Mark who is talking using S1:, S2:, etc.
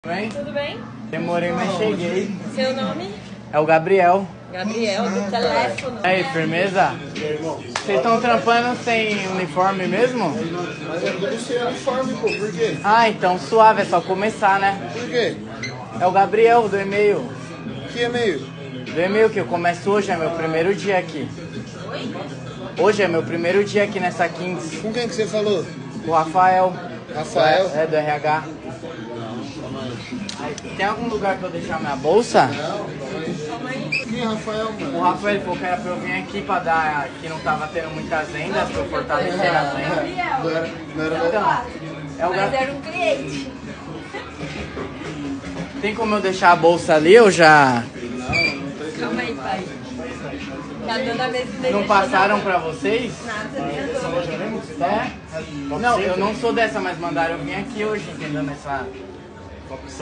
S1: Bem?
S2: Tudo bem?
S1: Demorei, mas cheguei.
S2: Seu nome?
S1: É o Gabriel.
S2: Gabriel, do teléfono.
S1: E aí, firmeza? Vocês estão trampando sem uniforme mesmo?
S3: Mas é tudo sem uniforme, pô. Por quê?
S1: Ah, então suave, é só começar, né?
S3: Por quê?
S1: É o Gabriel do e-mail.
S3: Que e-mail?
S1: Do e-mail que eu começo hoje, é meu primeiro dia aqui. Hoje é meu primeiro dia aqui nessa Kings.
S3: Com quem que você falou?
S1: O Rafael.
S3: Rafael?
S1: É, do RH. Aí, tem algum lugar pra eu deixar minha bolsa?
S3: Quem é Rafael, mano?
S1: O Rafael falou que era pra eu vir aqui pra dar, que não tava tendo muitas vendas, pra eu fortalecer as vendas.
S3: Não era
S1: Então, é o
S2: Mas era um cliente.
S1: Tem como eu deixar a bolsa ali ou já...
S2: Calma aí, pai. Tá dando a mesma
S1: Não passaram pra vocês?
S2: Nada,
S1: É? Não, eu não sou dessa, mas mandaram eu vir aqui hoje, entendeu? Nessa...